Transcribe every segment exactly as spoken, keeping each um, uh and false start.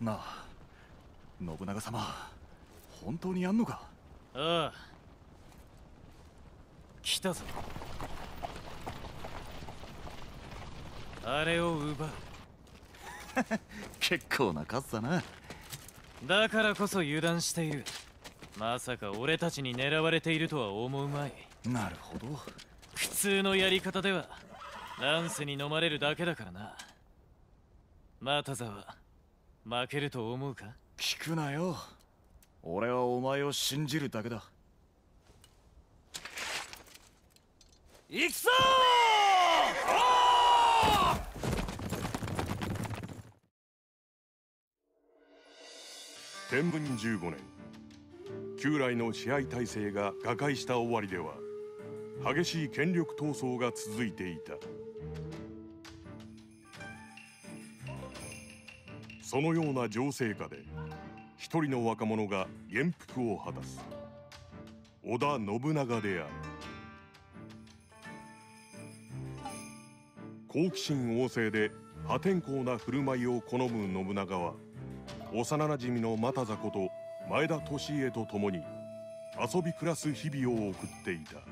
なあ、信長様、本当にやんのか？ ああ、来たぞ。あれを奪う。 結構な数だな。 だからこそ油断している。まさか俺たちに狙われているとは思うまい。 なるほど。 普通のやり方ではランスに飲まれるだけだからな。マタザは負けると思うか？ 聞くなよ。俺はお前を信じるだけだ。 行くぞ天文じゅうごねん、旧来の支配体制が瓦解した終わりでは激しい権力闘争が続いていた。そのような情勢下で一人の若者が元服を果たす。織田信長である。好奇心旺盛で破天荒な振る舞いを好む信長は、幼なじみの又座こと前田利家と共に遊び暮らす日々を送っていた。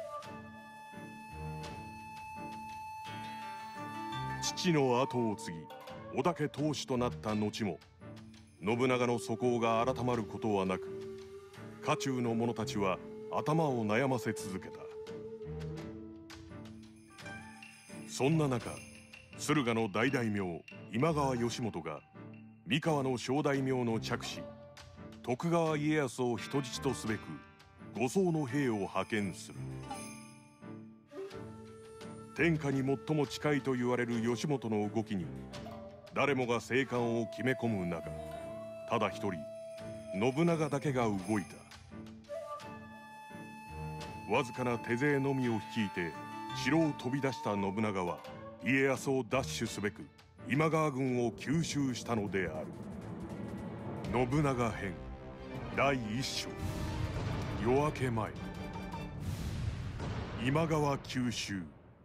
父の後を継ぎ織田家当主となった後も、信長の素行が改まることはなく、家中の者たちは頭を悩ませ続けた。そんな中、駿河の大大名今川義元が三河の小大名の嫡子徳川家康を人質とすべく護送の兵を派遣する。天下に最も近いと言われる義元の動きに誰もが静観を決め込む中、ただ一人信長だけが動いた。わずかな手勢のみを率いて城を飛び出した信長は、家康を奪取すべく今川軍を吸収したのである。信長編だいいっ章、夜明け前、今川吸収。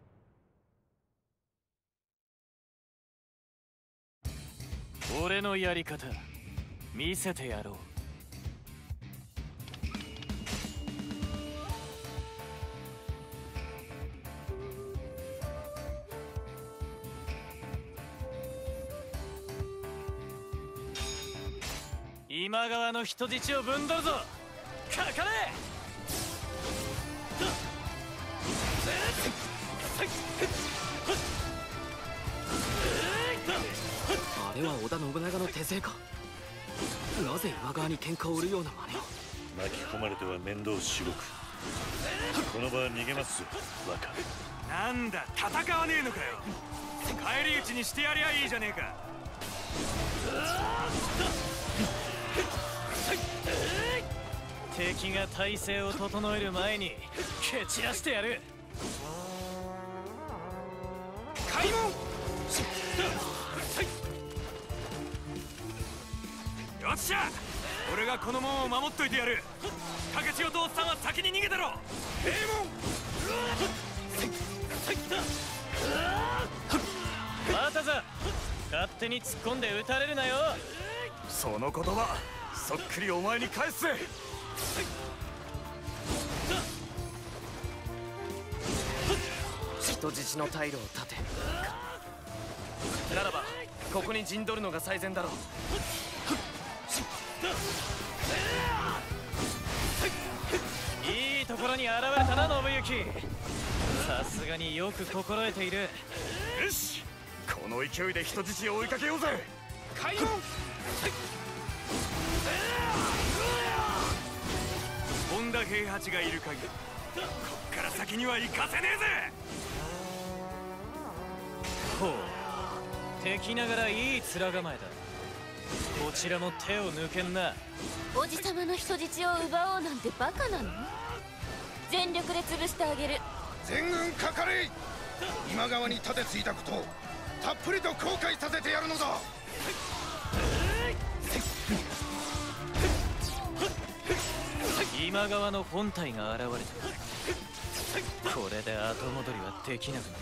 俺のやり方見せてやろう。今川の人質をぶんどるぞ。かかれ。 あれは織田信長の手勢か。なぜ今川に喧嘩を売るような真似を。 巻き込まれては面倒しごく。この場は逃げますよ、若。 なんだ、戦わねえのかよ。帰り討ちにしてやりゃいいじゃねえか。敵が体勢を整える前に蹴散らしてやる。開門。よっしゃ、俺がこの門を守っといてやる。竹千代とおっさんは先に逃げたろ。閉門。又座、勝手に突っ込んで撃たれるなよ。 その言葉そっくりお前に返すぜ。 人質の退路を断て。ならばここに陣取るのが最善だろう。 いいところに現れたな、信行。さすがによく心得ている。 よし、この勢いで人質を追いかけようぜ。 開門。本田平八がいる限りこっから先には行かせねえぜ。ほう、敵ながらいい面構えだ。こちらも手を抜けんな。 おじさまの人質を奪おうなんてバカなの？全力で潰してあげる。 全軍かかれ。今川に立てついたことをたっぷりと後悔させてやるのだ。 今川の本体が現れた。これで後戻りはできなくなった。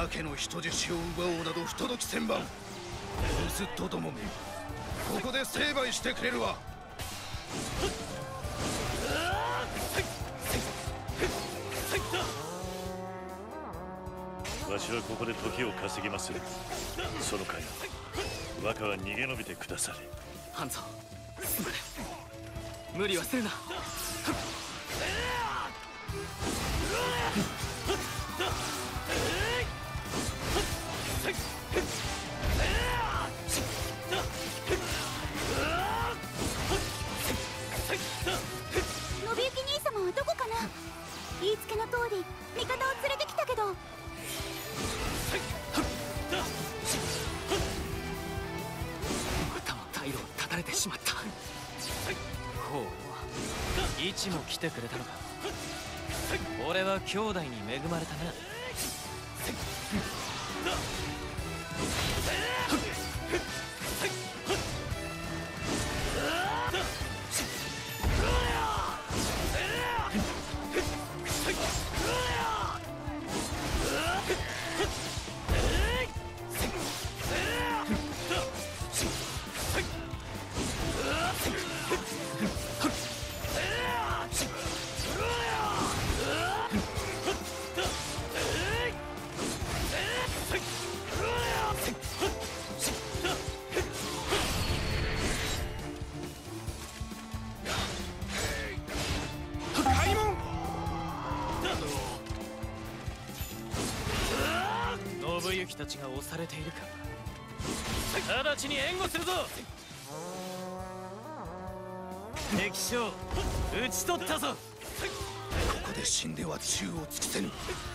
鮭の人質を奪おうなど不届き千番。盗っ人どもめ、ここで成敗してくれるわ。 わしはここで時を稼ぎまする。その間若は逃げ延びてくだされ。 ハンゾすまぬ。無理はするな。 信行兄様はどこかな。言いつけの通り味方を連れてきたけど。 またも退路を断たれてしまった。 ほう、位置も来てくれたのか。俺は兄弟に恵まれたな。信行たちが押されているか。直ちに援護するぞ。敵将討ち取ったぞ。 ここで死んでは宙を尽きせぬ。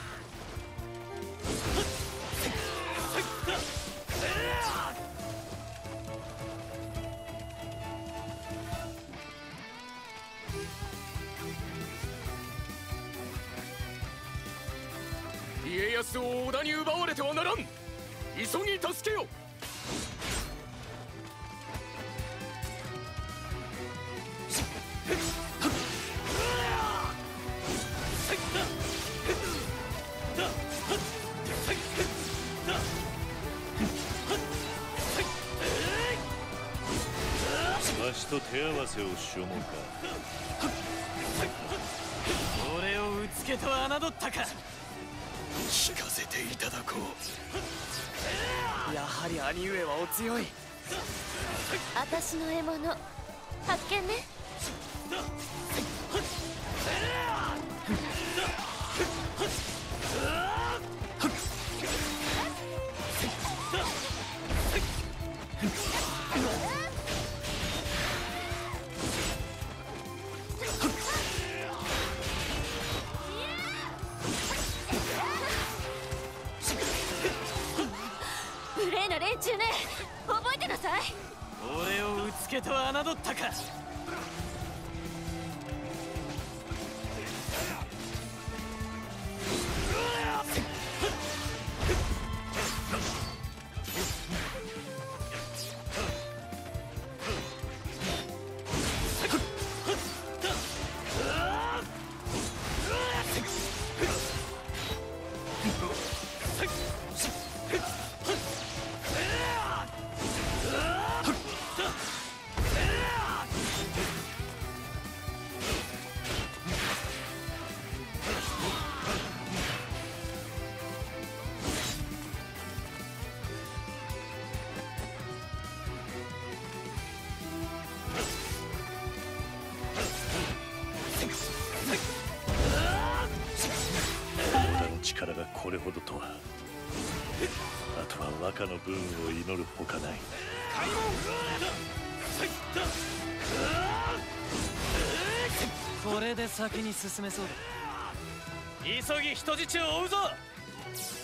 家康を織田に奪われてはならん。急ぎ助けよ。 わしと手合わせをしようもんか。 俺をうつけと侮ったか。 聞かせていただこう。やはり兄上はお強い。 私の獲物発見ね。無礼な連中ね、覚えてなさい。 俺をうつけと侮ったか。 力がこれほどとは。あとは若の分を祈るほかない。 これで先に進めそうだ。急ぎ人質を追うぞ。